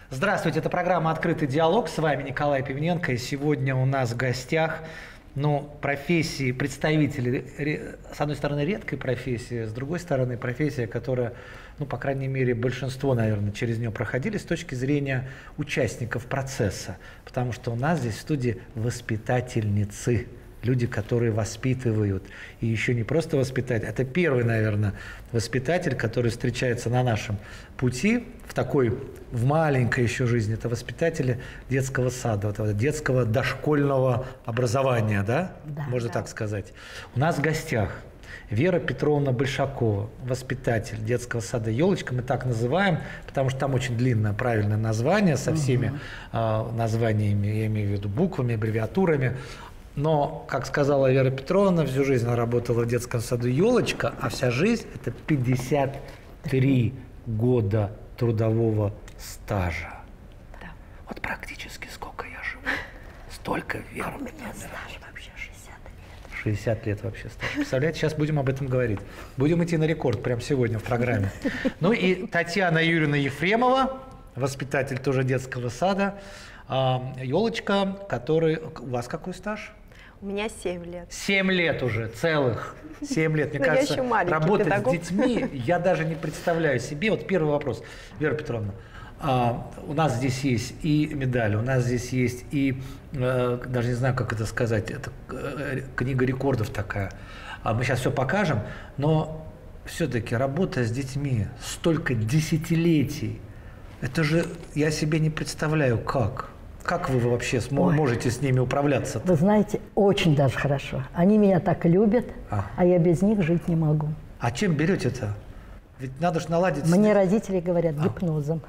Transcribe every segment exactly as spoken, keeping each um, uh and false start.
Здравствуйте, это программа «Открытый диалог». С вами Николай Пивненко. И сегодня у нас в гостях ну, профессии, представители, с одной стороны, редкой профессии, с другой стороны, профессия, которая, ну, по крайней мере, большинство, наверное, через нее проходили с точки зрения участников процесса. Потому что у нас здесь в студии воспитательницы. Люди, которые воспитывают. И еще не просто воспитатель, это первый, наверное, воспитатель, который встречается на нашем пути в такой, в маленькой еще жизни. Это воспитатели детского сада, вот, детского дошкольного образования, да? Да, Можно да. так сказать. У нас в гостях Вера Петровна Большакова, воспитатель детского сада «Елочка». Мы так называем, потому что там очень длинное правильное название со всеми угу. э, названиями, я имею в виду буквами, аббревиатурами. Но, как сказала Вера Петровна, всю жизнь она работала в детском саду «Елочка», а вся жизнь – это пятьдесят три года трудового стажа. Да. Вот практически сколько я живу, столько Вера А у меня Петровна. стаж вообще шестьдесят лет. шестьдесят лет вообще стаж. Представляете, сейчас будем об этом говорить. Будем идти на рекорд прямо сегодня в программе. Ну и Татьяна Юрьевна Ефремова, воспитатель тоже детского сада «Елочка», который… У вас какой стаж? У меня семь лет. Семь лет уже, целых. Семь лет. Мне Но кажется, я еще маленький работать педагог. с детьми, я даже не представляю себе. Вот первый вопрос, Вера Петровна. А, у нас здесь есть и медали, у нас здесь есть и, э, даже не знаю, как это сказать, это э, книга рекордов такая. А мы сейчас все покажем, но все-таки работа с детьми столько десятилетий, это же я себе не представляю, как. Как вы вообще смо- можете с ними управляться? Вы знаете, очень даже хорошо. Они меня так любят, А. а я без них жить не могу. А чем берете-то? Ведь надо же наладить… Мне родители говорят гипнозом.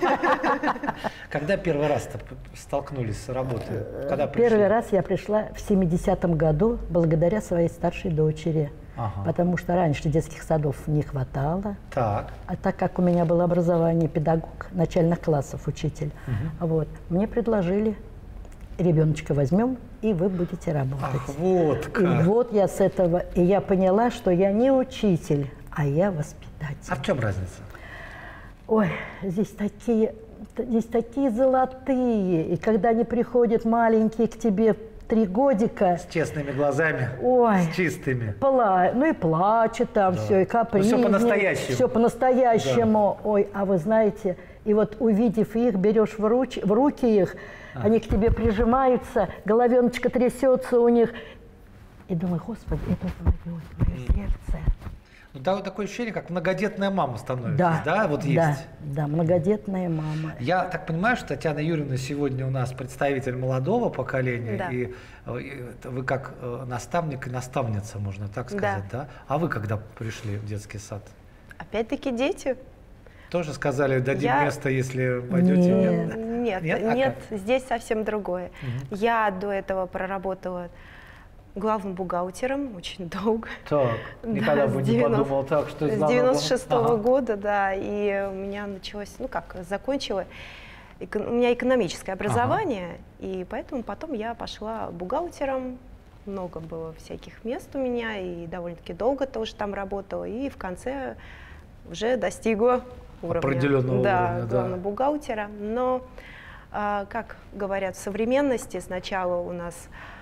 Когда первый раз-то столкнулись с работой? Когда пришли? Первый раз я пришла в семидесятом году благодаря своей старшей дочери. Ага. Потому что раньше детских садов не хватало. Так. А так как у меня было образование педагог начальных классов, учитель, Угу. вот, мне предложили, ребеночка возьмем, и вы будете работать. Ах, вот И как. вот я с этого, и я поняла, что я не учитель, а я воспитатель. А в чем разница? Ой, здесь такие, здесь такие золотые, и когда они приходят маленькие к тебе три годика, С честными глазами, ой, с чистыми. пла... ну и плачет там Да. все, и капризничает. Ну, всё по-настоящему. Все по-настоящему. Ой, а вы знаете, и вот увидев их, берешь в, руч... в руки их, а. они к тебе прижимаются, головеночка трясется у них. И думаю, Господи, это твое, твое сердце. Ну, да, вот такое ощущение, как многодетная мама становится. Да, Да, вот есть. Да, да, многодетная мама. Я так понимаю, что Татьяна Юрьевна сегодня у нас представитель молодого поколения, Да. и, и вы как э, наставник и наставница, можно так сказать, да. да? А вы когда пришли в детский сад? Опять-таки дети? Тоже сказали, дадим Я- место, если пойдете? Нет. Нет, Нет? нет, А здесь совсем другое. Мгм. Я до этого проработала главным бухгалтером очень долго. Так, никогда Да, бы с не девяносто подумал так, что из С главного- девяносто шестого Ага. года, да, и у меня началось, ну как, закончила, эко- у меня экономическое образование, и поэтому потом я пошла бухгалтером, много было всяких мест у меня, и довольно-таки долго тоже там работала, и в конце уже достигла уровня, Определенного да, уровня, да. главного бухгалтера. Но, а, как говорят в современности, сначала у нас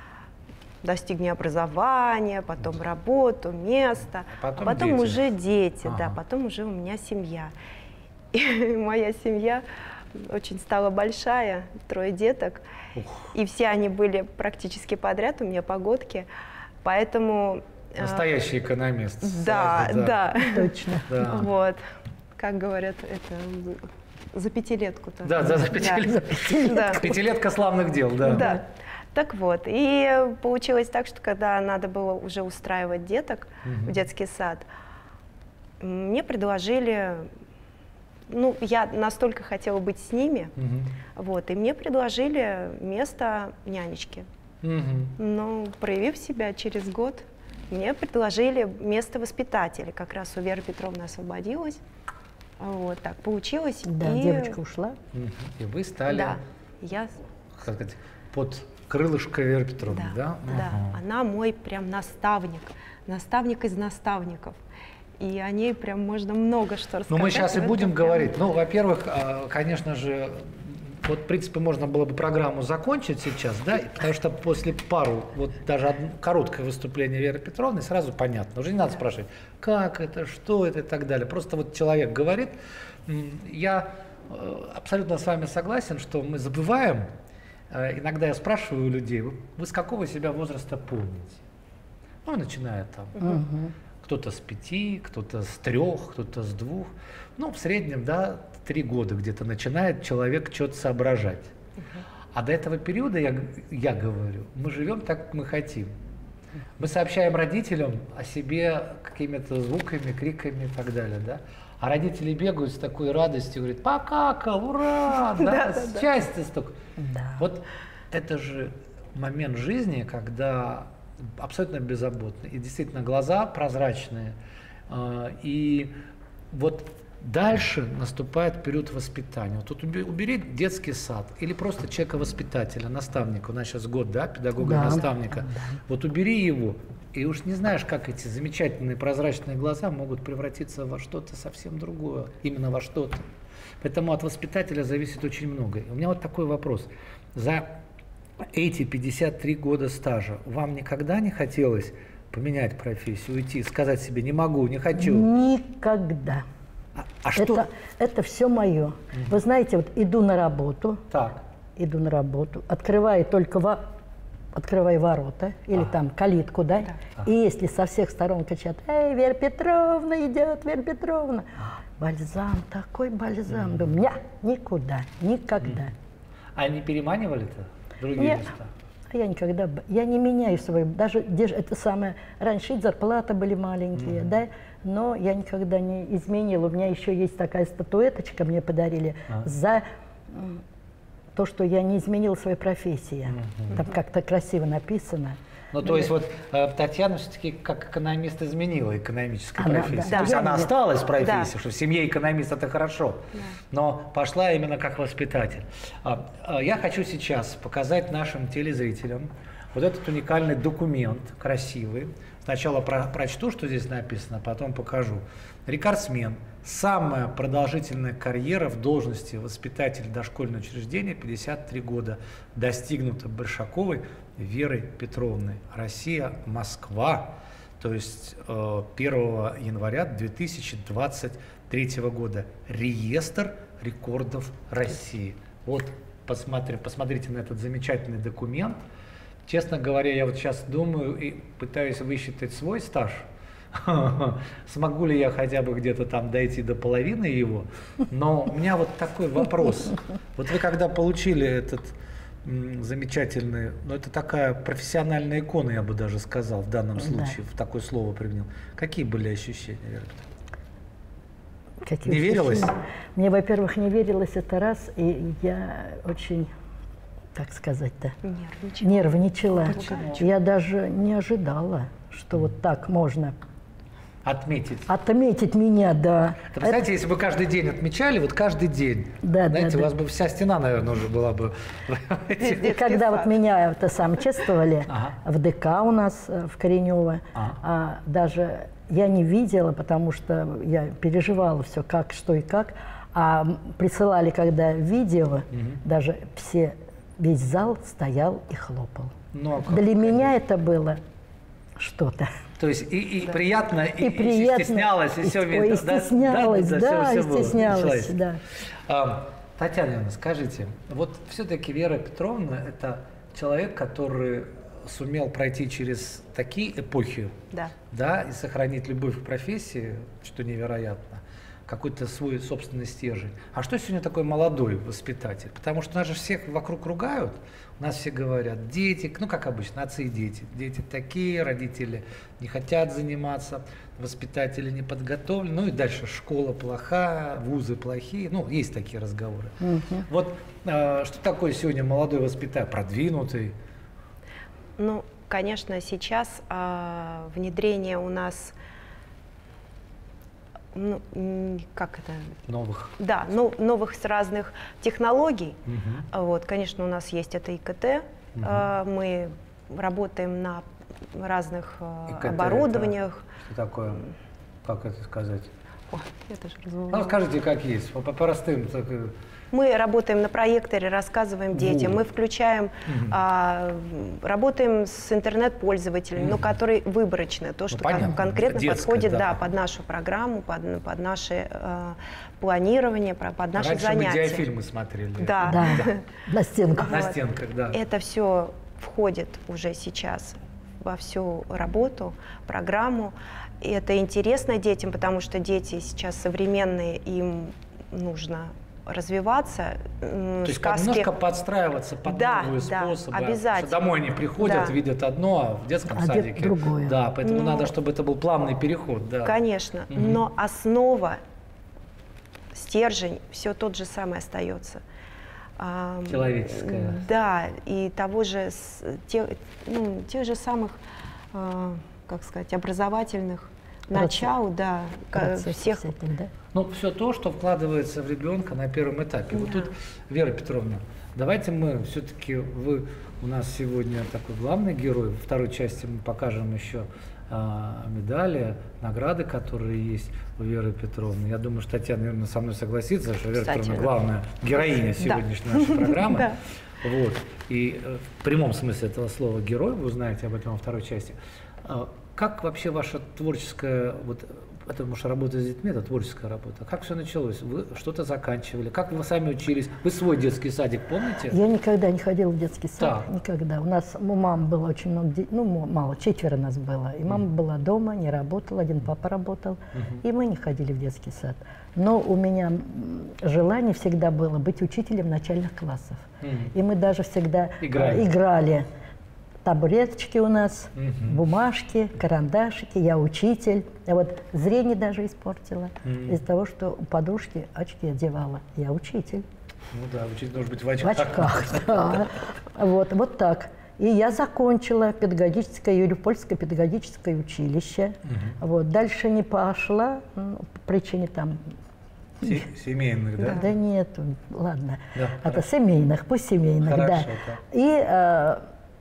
достигни образования, потом работу, место, Потом а потом дети. уже дети, да, Ага. потом уже у меня семья. И моя семья очень стала большая, трое деток, Ух. и все они были практически подряд, у меня погодки, поэтому… э, Настоящий экономист. Да, сразу, да, Точно. да. вот, как говорят, это за пятилетку-то. Да, да, за пятилетку. Да. Пятилетка славных дел, да. Да. Так вот, и получилось так, что когда надо было уже устраивать деток Мгм. в детский сад, мне предложили, ну, я настолько хотела быть с ними, Мгм. вот, и мне предложили место нянечки. Мгм. Но, проявив себя через год, мне предложили место воспитателя. Как раз у Веры Петровны освободилась. Вот так получилось. Да, и, девочка ушла. Мгм. И вы стали, Да, я, как сказать, под крылышко Веры Петровны, да, да? да. Ага. Она мой прям наставник, наставник из наставников. И о ней прям можно много что рассказать. Ну, мы сейчас и в этом будем прям- говорить. Ну, во-первых, а, конечно же, вот, в принципе, можно было бы программу закончить сейчас, да, потому что после пару, вот даже одно, короткое выступление Веры Петровны, сразу понятно. Уже не надо спрашивать, как это, что это и так далее. Просто вот человек говорит, я абсолютно с вами согласен, что мы забываем. Иногда я спрашиваю у людей, вы, вы с какого себя возраста помните? Ну, начиная там. Мгм. Кто-то с пяти, кто-то с трех, кто-то с двух. Ну, в среднем, да, три года где-то начинает человек что-то соображать. А до этого периода, я, я говорю, мы живем так, как мы хотим. Мы сообщаем родителям о себе какими-то звуками, криками и так далее, да? А родители бегают с такой радостью, говорят, покакал, ура, да, счастье столько. Да. Вот это же момент жизни, когда абсолютно беззаботный, и действительно глаза прозрачные, э, и вот дальше наступает период воспитания. Вот тут уби- убери детский сад или просто человека-воспитателя, наставника, у нас сейчас год, да, педагога-наставника, Да. вот убери его, и уж не знаешь, как эти замечательные прозрачные глаза могут превратиться во что-то совсем другое, именно во что-то. Поэтому от воспитателя зависит очень многое. У меня вот такой вопрос. За эти пятьдесят три года стажа вам никогда не хотелось поменять профессию, уйти, сказать себе «не могу, не хочу»? Никогда. А, а что? Это, это все мое. Вы знаете, вот иду на работу, Так. иду на работу, открываю только во- открываю ворота или Ага. там калитку, да, Ага. и если со всех сторон кричат, эй, Вера Петровна идет, Вера Петровна, бальзам, такой бальзам, думаю, ня, никуда, никогда. А не переманивали-то другие Нет. места? А я никогда, б- я не меняю свою, даже где же это самое, раньше и зарплаты были маленькие, да, но я никогда не изменила. У меня еще есть такая статуэточка, мне подарили, А. за м, то, что я не изменила своей профессии. Там как-то красиво написано. Ну, то есть вот э, Татьяна все-таки как экономист изменила экономическую Она, профессию. да. То есть Да. она осталась в профессии, Да. что в семье экономист это хорошо, но пошла именно как воспитатель. А, а, я хочу сейчас показать нашим телезрителям вот этот уникальный документ, красивый. Сначала про- прочту, что здесь написано, потом покажу. Рекордсмен. Самая продолжительная карьера в должности воспитателя дошкольного учреждения, пятьдесят три года, достигнута Большаковой Верой Петровной. Россия, Москва, то есть э, первого января две тысячи двадцать третьего года. Реестр рекордов России. Вот посмотри, посмотрите на этот замечательный документ. Честно говоря, я вот сейчас думаю и пытаюсь высчитать свой стаж. Смогу ли я хотя бы где-то там дойти до половины его? Но у меня вот такой вопрос. Вот вы когда получили этот м, замечательный, ну это такая профессиональная икона, я бы даже сказал, в данном Да. случае, в такое слово применил. Какие были ощущения, Вера Петровна? Какие Не верилось? ощущения? Мне, во-первых, не верилось это раз, и я очень, как сказать-то, Нервничала. нервничала. Почему? Я даже не ожидала, что вот так можно Отметить. отметить меня, да. Да, представляете, если бы каждый день отмечали, вот каждый день, Да, знаете, да, у да. вас бы вся стена, наверное, уже была бы. И когда вот меня это сам чествовали Ага. в ДК у нас э, в Коренево, Ага. а даже я не видела, потому что я переживала все, как, что и как. А м, присылали, когда видео, даже все, весь зал стоял и хлопал. Ну, а как, Для меня конечно. это было что-то. То есть и, и приятно, и, И и приятно. стеснялась, и, И все ой, видно. и стеснялась, да, и стеснялась, да. А, Татьяна Ивановна, скажите, вот все-таки Вера Петровна – это человек, который сумел пройти через такие эпохи, Да. да, и сохранить любовь к профессии, что невероятно, какой-то свой собственный стержень. А что сегодня такой молодой воспитатель? Потому что нас же всех вокруг ругают, у нас все говорят, дети, ну как обычно, отцы и дети. Дети такие, родители не хотят заниматься, воспитатели не подготовлены, ну и дальше школа плохая, вузы плохие, ну есть такие разговоры. Мгм. Вот э, что такое сегодня молодой воспитатель, продвинутый? Ну, конечно, сейчас а, внедрение у нас, ну, м, как это, Новых. да, ну, новых с разных технологий. Мгм. А Вот, конечно, у нас есть это ИКТ. Мгм. а, Мы работаем на разных а, ИКТ это оборудованиях. Что такое, как это сказать? О, я тоже Ну, разволновалась. скажите, как есть, по, по простым. Так, э, Мы работаем на проекторе, рассказываем детям, Вот. мы включаем, Мгм. а, работаем с интернет-пользователями, ну, Мгм. которые выборочно, то, что кон- понятно, конкретно детское, подходит да. да, под нашу программу, под, под наше а, планирование, про- под наши раньше занятия. мы диафильмы смотрели. Да. Да, на стенку. На Вот. стенках, да. Это все входит уже сейчас во всю работу, программу. И это интересно детям, потому что дети сейчас современные, им нужно развиваться. м, То есть сказки. немножко подстраиваться под Да, новые да, способы. обязательно. Что домой они приходят, Да. видят одно, а в детском А где садике другое. Да, поэтому Ну, надо, чтобы это был плавный переход. Да. Конечно, Мгм. но основа, стержень, все тот же самый остается. А, Человеческое. Да, и того же, с- те- ну, тех же самых, а, как сказать, образовательных Процесс- начал, да, ка- Процессы всех. всяких, да? Ну, все то, что вкладывается в ребенка на первом этапе. Вот Да. тут, Вера Петровна, давайте мы все-таки, вы у нас сегодня такой главный герой. Во второй части мы покажем еще а, медали, награды, которые есть у Веры Петровны. Я думаю, что Татьяна, наверное, со мной согласится, что Вера Кстати, Петровна да. главная героиня сегодняшней нашей программы. Да. Вот. И э, в прямом смысле этого слова герой, вы узнаете об этом во второй части. А Как вообще ваша творческая, вот, потому что работа с детьми, это творческая работа, как все началось? Вы что-то заканчивали? Как вы сами учились? Вы свой детский садик помните? Я никогда не ходила в детский сад, Так. никогда. У нас у мамы было очень много детей, ну мо- мало, четверо нас было. И мама была дома, не работала, один папа работал, и мы не ходили в детский сад. Но у меня м, желание всегда было быть учителем начальных классов. Мгм. И мы даже всегда э, Играли. играли. Табуреточки у нас, Мгм. бумажки, карандашики, я учитель. Я вот зрение даже испортила Мгм. из-за того, что у подружки очки одевала. Я учитель. Ну да, учить должен быть в В очках. очках, да. Вот, вот так. И я закончила педагогическое, Юрьев-Польское педагогическое училище. Вот. Дальше не пошла, ну, по причине там... Се- Семейных, да? Да, нет, ладно. Да, Это семейных, пусть семейных, да. Хорошо, так. И, э,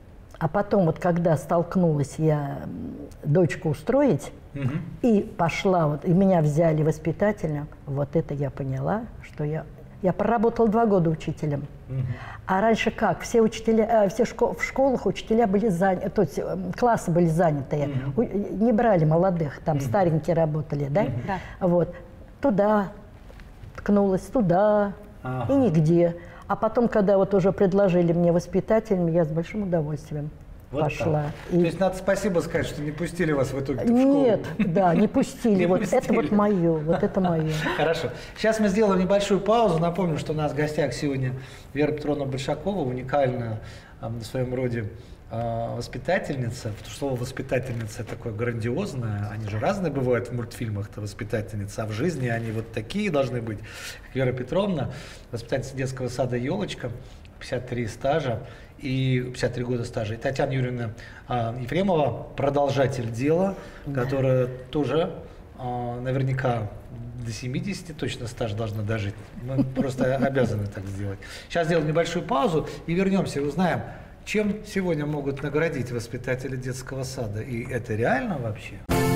а потом, вот когда столкнулась я м, дочку устроить, Мгм. и пошла, вот, и меня взяли воспитателем, вот это я поняла, что я... Я проработала два года учителем. Мгм. А раньше как? Все учителя, э, все шко- в школах учителя были заняты, то есть э, классы были занятые. У- не брали молодых, там старенькие работали, да? Да. Вот. Туда ткнулась, туда, Ага. и нигде. А потом, когда вот уже предложили мне воспитателем, я с большим удовольствием Вот пошла. так. То есть надо спасибо сказать, что не пустили вас в итоге в школу. Нет, да, не пустили. Не Вот это пустили. вот мое, вот это мое. Хорошо. Сейчас мы сделаем небольшую паузу. Напомню, что у нас в гостях сегодня Вера Петровна Большакова, уникальная а, в своем роде а, воспитательница. Слово воспитательница такое грандиозное. Они же разные бывают в мультфильмах-то воспитательницы, а в жизни они вот такие должны быть. Как Вера Петровна, воспитательница детского сада «Елочка», пятьдесят три стажа и пятьдесят три года стажа. И Татьяна Юрьевна а, Ефремова, продолжатель дела, которая тоже а, наверняка до семидесяти точно стаж должна дожить. Мы просто обязаны так сделать. Сейчас сделаем небольшую паузу и вернемся и узнаем, чем сегодня могут наградить воспитатели детского сада. И это реально вообще?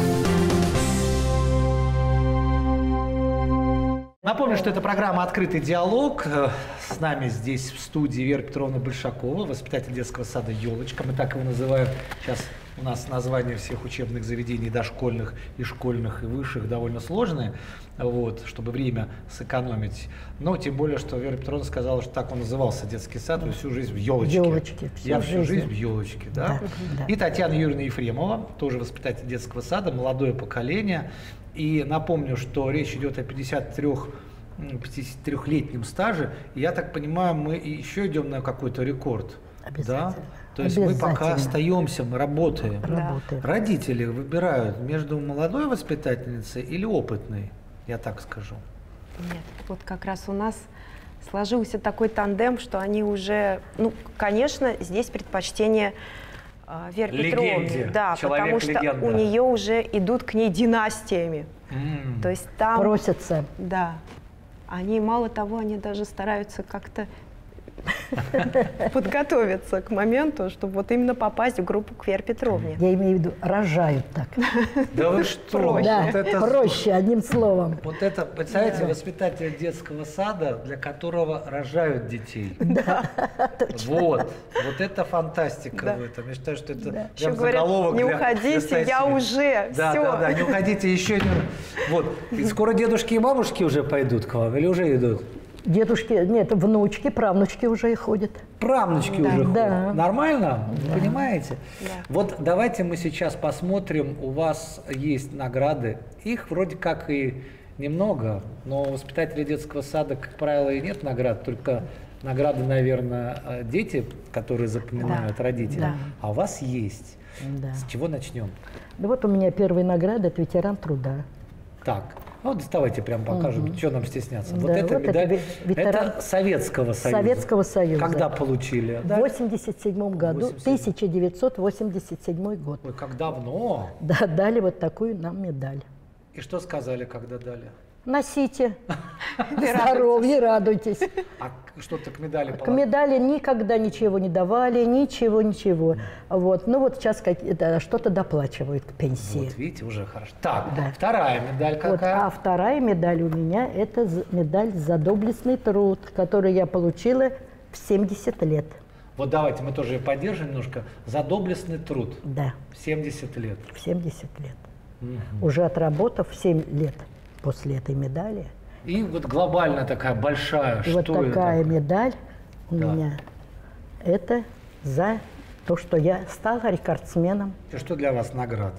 Напомню, что это программа «Открытый диалог». С нами здесь в студии Вера Петровна Большакова, воспитатель детского сада «Елочка». Мы так его называем. Сейчас у нас названия всех учебных заведений, дошкольных и школьных, и высших, довольно сложные, вот, чтобы время сэкономить. Но тем более, что Вера Петровна сказала, что так он назывался детский сад, вы всю жизнь в «Елочке». «Елочке», всю Я всю жизнь. жизнь в «Елочке». Да? Да, да. И Татьяна Юрьевна Ефремова, тоже воспитатель детского сада, молодое поколение. И напомню, что речь идет о пятидесяти трёхлетнем стаже. И я так понимаю, мы еще идем на какой-то рекорд. Обязательно. Да? То есть мы пока Обязательно. остаемся, мы работаем. Работаем. Родители выбирают между молодой воспитательницей или опытной, я так скажу. Нет, вот как раз у нас сложился такой тандем, что они уже, ну, конечно, здесь предпочтение э, Веры Легенде. Петровны, да, потому что Человек-легенда. у нее уже идут к ней династиями. М. То есть там, Просятся. да, они мало того, они даже стараются как-то подготовиться к моменту, чтобы вот именно попасть в группу к Вере Петровне. Я имею в виду, рожают так. Да вы что? Проще. Да, Вот это- проще, одним словом. Вот это, представляете, воспитатель детского сада, для которого рожают детей. Да, Вот, вот это фантастика Да. в этом. Я считаю, что это Да. прям Еще говорят, заголовок не для- уходите, для статьи. я уже, Да, всё. да, да, не уходите еще. Не... Вот, и скоро дедушки и бабушки уже пойдут к вам или уже идут? Дедушки, нет, внучки, правнучки уже и ходят. Правнучки Да. уже ходят. Да. Нормально? Вы понимаете? Да. Вот давайте мы сейчас посмотрим. У вас есть награды. Их вроде как и немного, но у воспитателей детского сада, как правило, и нет наград. Только награды, наверное, дети, которые запоминают Да. родители. Да. А у вас есть. Да. С чего начнем? Да вот у меня первая награда – это ветеран труда. Так, ну вот давайте прям покажем, что нам стесняться. Вот Да, это вот это медаль, ве- ветеран это Советского Союза. Советского Союза. Когда получили? В восемьдесят седьмом году, восемьдесят седьмом. тысяча девятьсот восемьдесят седьмой год. Ой, как давно. Да, дали вот такую нам медаль. И что сказали, когда дали? Носите, здоровье, радуйтесь. А что-то к медали К положили? медали никогда ничего не давали, ничего, ничего. Вот. Ну вот сейчас какие-то- что-то доплачивают к пенсии. Вот, видите, уже хорошо. Так, Да. вторая медаль Вот, какая? а вторая медаль у меня – это з- медаль за доблестный труд, которую я получила в семьдесят лет. Вот давайте мы тоже ее поддержим немножко. За доблестный труд. Да, семьдесят лет. в семьдесят лет. Мгм. Уже отработав семь лет после этой медали. И вот глобальная такая большая, И что вот это? такая медаль у Да. меня – это за то, что я стала рекордсменом. И что для вас награды?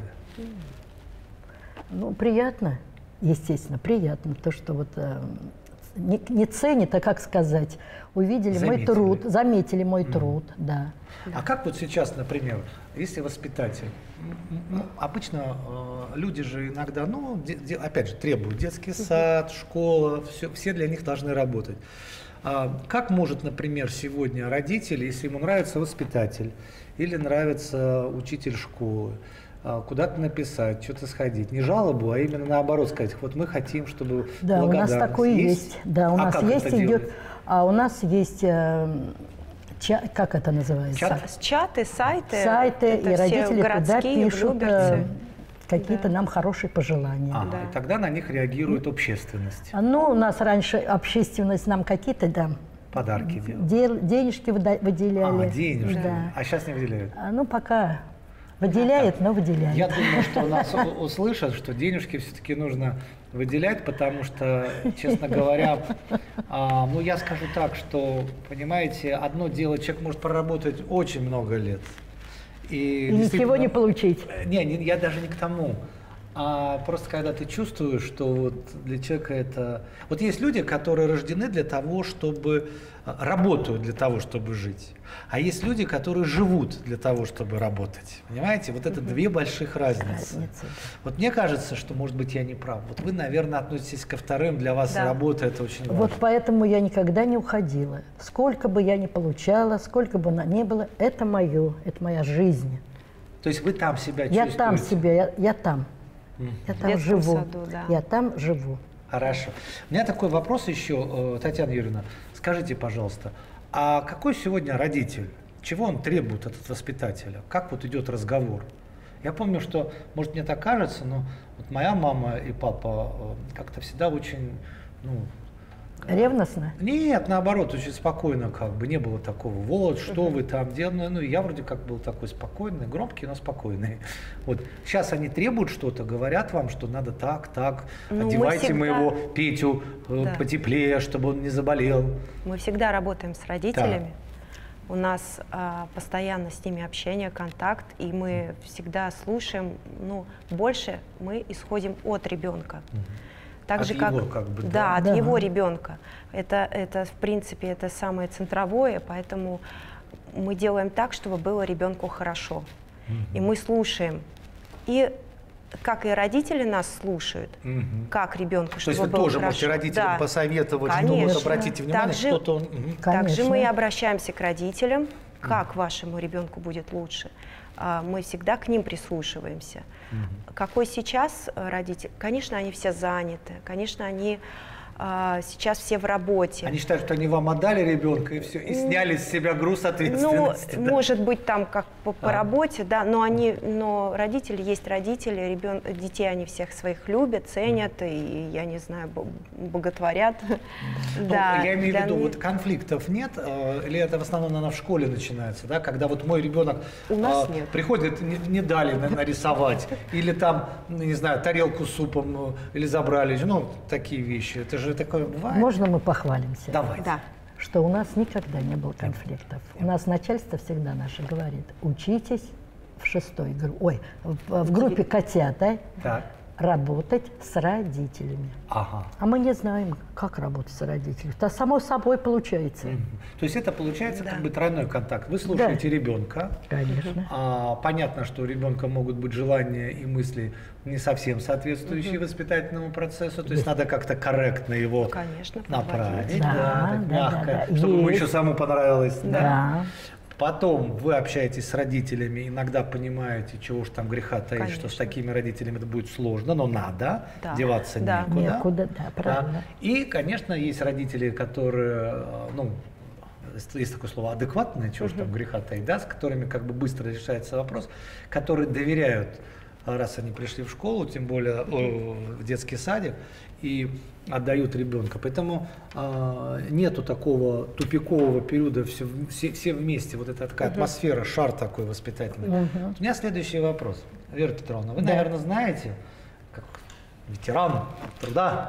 Ну, приятно, естественно, приятно. То, что вот э, не, не ценят, а как сказать, увидели мой Заметили. труд, заметили мой труд, да. А как вот сейчас, например, если воспитатель, м, м, обычно э, люди же иногда, ну, де- де- опять же, требуют детский сад, школа, все, все для них должны работать. А как может, например, сегодня родитель, если ему нравится воспитатель или нравится учитель школы, а, куда-то написать, что-то сходить, не жалобу, а именно наоборот сказать, вот мы хотим, чтобы Да, у нас благодарность. такое есть. Да, у А нас как есть это идет, делается? а у нас есть, э, ча- как это называется? Чат? Чаты, сайты. Сайты, это и все родители туда городские, в пишут Люберцы. э, какие-то Да. нам хорошие пожелания. Ага, Да. и тогда на них реагирует общественность. А, Ну, у нас раньше общественность нам какие-то там Подарки делают. дел- денежки выда- выделяли. А, денежки. Да. А сейчас не выделяют. А, ну, пока выделяет, но выделяет. Я думаю, что нас у- услышат, что денежки все-таки нужно выделять, потому что, честно говоря, а, ну я скажу так, что, понимаете, одно дело, человек может проработать очень много лет. И, И ничего действительно- не получить. Не, не, я даже не к тому. А просто когда ты чувствуешь, что вот для человека это... Вот есть люди, которые рождены для того, чтобы... работают для того, чтобы жить. А есть люди, которые живут для того, чтобы работать. Понимаете? Вот это две больших разницы. Разница, да. Вот мне кажется, что, может быть, я не прав. Вот вы, наверное, относитесь ко вторым. Для вас Да. работа это очень важно. Вот поэтому я никогда не уходила. Сколько бы я ни получала, сколько бы она ни было, это мое, это моя жизнь. То есть вы там себя Я чувствуете? там себя, я, я там. Я В там детском живу. саду, да. Я там живу. Хорошо. У меня такой вопрос еще, э, Татьяна Юрьевна. Скажите, пожалуйста, а какой сегодня родитель? Чего он требует от воспитателя? Как вот идет разговор? Я помню, что, может, мне так кажется, но вот моя мама и папа э, как-то всегда очень, ну, Ревностно? нет, наоборот, очень спокойно как бы, не было такого, вот, что вы там делаете, ну, я вроде как был такой спокойный, громкий, но спокойный. Вот, сейчас они требуют что-то, говорят вам, что надо так, так, Ну, мы одевайте всегда- моего Петю э, Да. потеплее, чтобы он не заболел. Мы всегда работаем с родителями. У нас а, постоянно с ними общение, контакт, и мы всегда слушаем, ну, больше мы исходим от ребенка. Так От же, его, как, как бы, да? да, от Да. его ребенка. Это, это, в принципе, это самое центровое, поэтому мы делаем так, чтобы было ребенку хорошо. И мы слушаем. И как и родители нас слушают, Мгм. как ребенку, То чтобы есть вы было тоже хорошо. можете родителям Да. посоветовать, ну Конечно. вот обратите внимание, Также- что-то он... Мгм. Также мы и Конечно. обращаемся к родителям, как вашему ребенку будет лучше. А, Мы всегда к ним прислушиваемся. Какой сейчас э, родитель? Конечно, они все заняты, конечно, они а, сейчас все в работе. Они считают, что они вам отдали ребенка и все, и сняли с себя груз ответственности. Ну, да? может быть, там как по, по А. работе, да, но они, но родители есть родители, ребен, детей они всех своих любят, ценят и, я не знаю, б- боготворят. Ну, Да, я имею в для виду, них- вот конфликтов нет, э, или это в основном, наверное, в школе начинается, да, когда вот мой ребенок У нас э, нет. приходит, не, не дали на- нарисовать, или там, ну, не знаю, тарелку с супом, ну, или забрали, ну, такие вещи, это же такое бывает. Можно мы похвалимся? Давайте. Да. Что у нас никогда не было конфликтов. У нас начальство всегда наше говорит: учитесь в шестой группе, ой, в, в группе котята Так, работать с родителями. ага. А мы не знаем, как работать с родителями. Это само собой получается. Мгм. То есть это получается Да. как бы тройной контакт. Вы слушаете ребенка. Конечно. А, понятно, что у ребенка могут быть желания и мысли не совсем соответствующие воспитательному процессу. То есть надо как-то корректно его Конечно, направить, подводить. да, Да, так да, мягко, да, да. чтобы ему Есть. еще самому понравилось. да. Да. Потом вы общаетесь с родителями, иногда понимаете, чего уж там греха таить, что с Конечно. такими родителями это будет сложно, но надо, Да. деваться Да. некуда. Некуда, да, Да. правильно. И, конечно, есть родители, которые, э, ну, есть- есть такое слово адекватные, чего ж там греха таить, да, с которыми как бы быстро решается вопрос, которые доверяют, раз они пришли в школу, тем более о, в детский садик, и отдают ребенка. Поэтому э, нету такого тупикового периода, все, все, все вместе, вот эта такая атмосфера, шар такой воспитательный. Мгм. У меня следующий вопрос. Вера Петровна, вы, Да. наверное, знаете, как ветеран труда,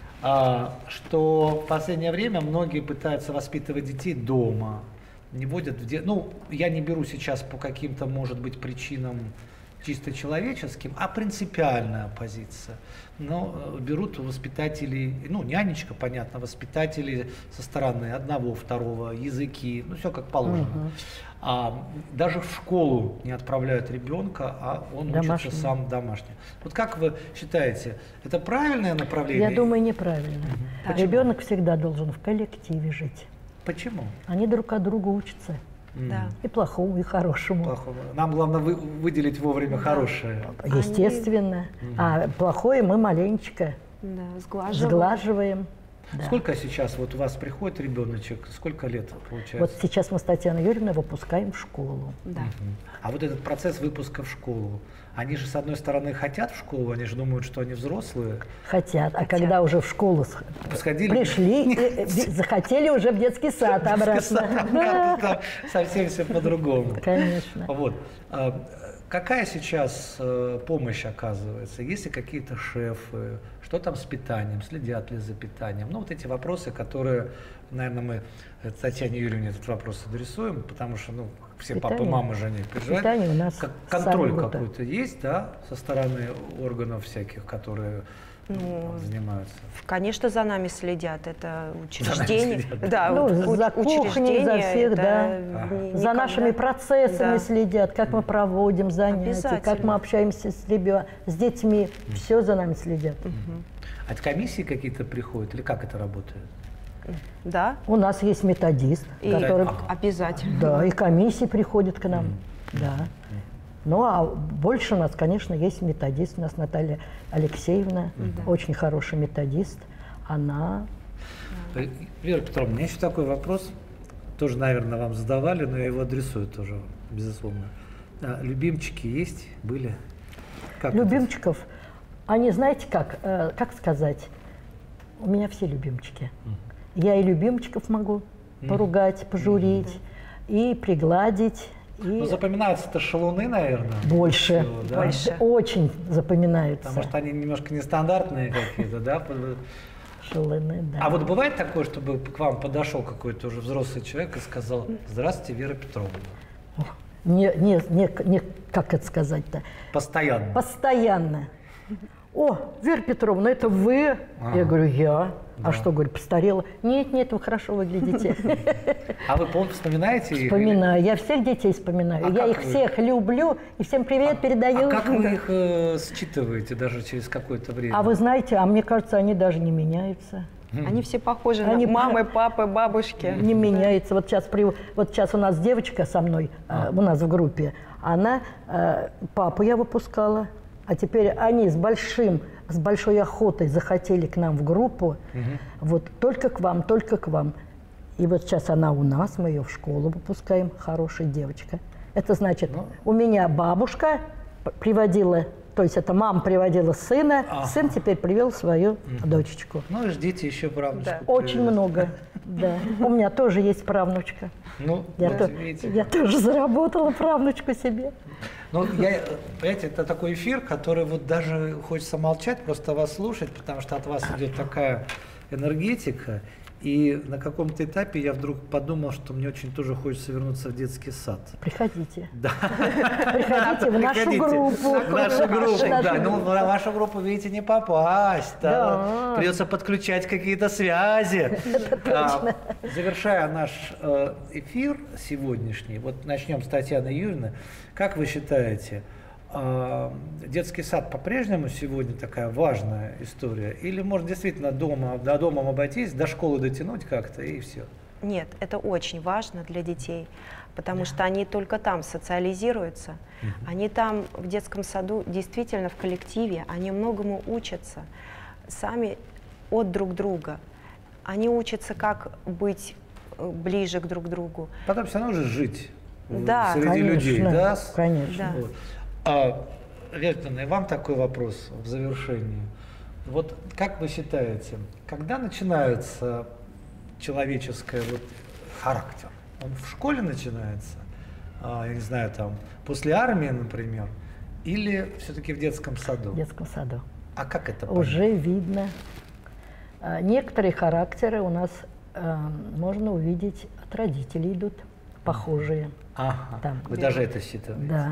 а, что в последнее время многие пытаются воспитывать детей дома, не водят в де... Ну, я не беру сейчас по каким-то, может быть, причинам чисто человеческим, а принципиальная позиция. Но э, берут воспитателей, ну, нянечка, понятно, воспитатели со стороны одного, второго, языки, ну, все как положено. Мгм. А, даже в школу не отправляют ребенка, а он Домашний. учится сам домашний. Вот как вы считаете, это правильное направление? Я думаю, неправильно. Почему? Ребенок всегда должен в коллективе жить. Почему? Они друг от друга учатся. М, Да. И плохому, и хорошему. плохого. Нам главное вы- выделить вовремя хорошее. Естественно. А плохое мы маленечко Да, сглаживать. сглаживаем. Да. Сколько сейчас вот у вас приходит ребеночек, сколько лет получается? Вот сейчас мы с Татьяной Юрьевной выпускаем в школу. Да. Мгм. А вот этот процесс выпуска в школу, они же с одной стороны хотят в школу, они же думают, что они взрослые. Хотят. А когда уже в школу с- Сходили? пришли, э, э, захотели уже в детский сад обратно. Да, Там совсем все по-другому. конечно. Вот. А, Какая сейчас э, помощь оказывается? Есть ли какие-то шефы? Что там с питанием? Следят ли за питанием? Ну, вот эти вопросы, которые, наверное, мы э, Татьяне Юрьевне этот вопрос адресуем, потому что, ну, все папы, Питание. мамы же не переживают. Питание у нас Как- контроль самое какой-то есть, да, со стороны органов всяких, которые Ну, там занимаются? Конечно, за нами следят. Это учреждение. следят, Да, Ну, у- за кухней, учреждение, за всех, это да. ни- За никогда- нашими процессами Да. следят, как мы проводим занятия, как Обязательно. мы общаемся с ребенком, с детьми. Все за нами следят. А это комиссии какие-то приходят или как это работает? Да, У нас есть методист, и который... Ага. обязательно. Да, и комиссии приходят к нам. Да. Ну, а больше у нас, конечно, есть методист. У нас Наталья Алексеевна, очень хороший методист. Она... Э, Вера Петровна, у меня еще такой вопрос. Тоже, наверное, вам задавали, но я его адресую тоже, безусловно. А, любимчики есть? Были? Как это? Любимчиков, они, знаете как, э, как сказать, у меня все любимчики. Я и любимчиков могу поругать, пожурить, и пригладить, и Ну, запоминаются-то шалуны, наверное. больше, всего, да? Больше. очень запоминаются. Потому что они немножко нестандартные какие-то, да? Под- Шалуны, да. А вот бывает такое, чтобы к вам подошел какой-то уже взрослый человек и сказал: «Здравствуйте, Вера Петровна». Не, не, не, не, как это сказать-то? Постоянно. Постоянно. О, Вера Петровна, это вы? Ага. Я говорю, я. Да. А что, говорю, постарела? Нет, нет, вы хорошо выглядите. А вы помните, вспоминаете их? Вспоминаю. Я всех детей вспоминаю. А Я как их вы? всех люблю и всем привет передаю. А как вы их э, считываете даже через какое-то время? А вы знаете, а мне кажется, они даже не меняются. Они все похожи Они на мамы, папы, бабушки. Не меняется. Вот сейчас, при, вот сейчас у нас девочка со мной, э, у нас в группе, она, э, папу я выпускала, А теперь они с большим, с большой охотой захотели к нам в группу. Мгм. Вот только к вам, только к вам. И вот сейчас она у нас, мы ее в школу выпускаем, хорошая девочка. Это значит, Ну. у меня бабушка п- приводила, то есть это мама приводила сына, Ага. сын теперь привел свою дочечку. Ну и ждите еще правнучку. Да. Очень приведет. много, да. У меня тоже есть правнучка. Ну, Я, вот то- видите. я тоже заработала правнучку себе. Ну, я, понимаете, это такой эфир, который вот даже хочется молчать, просто вас слушать, потому что от вас идет такая энергетика. И на каком-то этапе я вдруг подумал, что мне очень тоже хочется вернуться в детский сад. Приходите. Да. Приходите в нашу Приходите. группу. В нашу группу, В нашу да. Ну, группу. в вашу группу, видите, не попасть. Да. Да. Придется подключать какие-то связи. А, Завершая наш э, эфир сегодняшний, вот начнем с Татьяны Юрьевны. Как вы считаете, э, детский сад по-прежнему сегодня такая важная история? Или можно действительно дома, до дома обойтись, до школы дотянуть как-то и все? Нет, это очень важно для детей, потому что они только там социализируются, они там в детском саду действительно в коллективе, они многому учатся сами от друг друга. Они учатся, как быть э, ближе к друг другу. Потом все равно же жить в- Да, среди Конечно, людей, да? конечно. Да. Вот. А, Лена, и вам такой вопрос в завершении. Вот как вы считаете, когда начинается человеческий вот характер? Он в школе начинается, а, я не знаю, там, после армии, например, или все-таки в детском саду? В детском саду. А как это понять? Уже видно. А, Некоторые характеры у нас а, можно увидеть, от родителей идут, похожие. Ага, Там. вы даже это считаете? Да.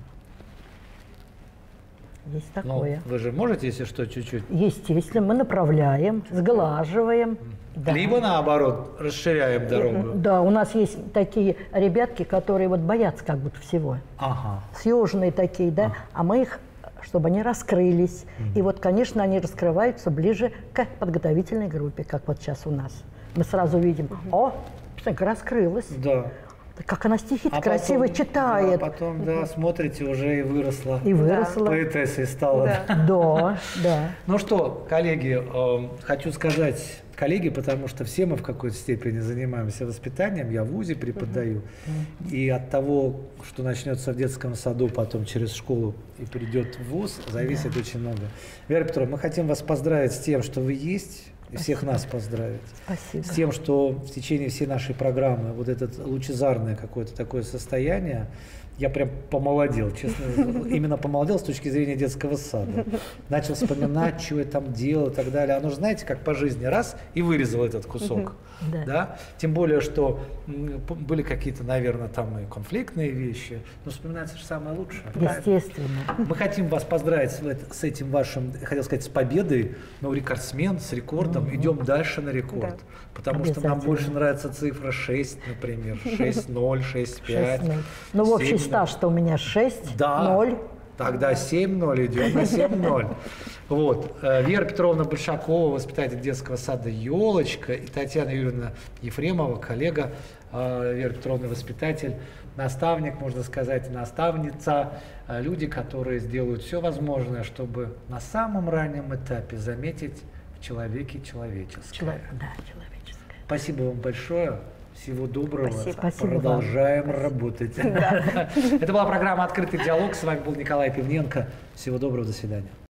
Есть Ну, такое. вы же можете, если что, чуть-чуть? Естественно, мы направляем, сглаживаем. Да. Либо наоборот, расширяем дорогу. Да, у нас есть такие ребятки, которые вот боятся как будто всего. Ага. Съеженные такие, да, а мы их, чтобы они раскрылись. И вот, конечно, они раскрываются ближе к подготовительной группе, как вот сейчас у нас. Мы сразу видим, о, посмотри, раскрылась. Да. Как она стихи А красиво потом- читает. да, потом, да, смотрите, уже и выросла. И выросла. Поэтессой стала. Да. Да, да. Ну что, коллеги, э, хочу сказать, коллеги, потому что все мы в какой-то степени занимаемся воспитанием, я в ВУЗе преподаю, и от того, что начнется в детском саду, потом через школу и придет в ВУЗ, зависит очень много. Вера Петровна, мы хотим вас поздравить с тем, что вы есть, и всех нас поздравить. Спасибо. С тем, что в течение всей нашей программы вот это лучезарное какое-то такое состояние, я прям помолодел, честно, именно помолодел с точки зрения детского сада. Начал вспоминать, что я там делал и так далее. Оно же, знаете, как по жизни, раз, и вырезал этот кусок. Да. Да? Тем более, что м, п- были какие-то, наверное, там и конфликтные вещи, но вспоминается же самое лучшее. Естественно. Мы хотим вас поздравить с, эт- с этим вашим, хотел сказать, с победой, но рекордсмен, с рекордом. Идем дальше на рекорд. Да. Потому что нам Обязательно. больше нравится цифра шесть, например. шесть ноль, шесть пять. Шесть ноль. Ну, в общий семь ноль. стаж-то у меня шесть Да. ноль. Тогда семь ноль, идем на семь ноль. Вот. Э, Вера Петровна Большакова, воспитатель детского сада «Елочка», и Татьяна Юрьевна Ефремова, коллега э, Веры Петровны, воспитатель, наставник, можно сказать, наставница, э, люди, которые сделают все возможное, чтобы на самом раннем этапе заметить в человеке человеческое. Чело- Да, человеческое. Спасибо вам большое. Всего доброго. Спасибо. Спасибо вам. Продолжаем работать. Это была программа «Открытый диалог». С вами был Николай Пивненко. Всего доброго. До свидания.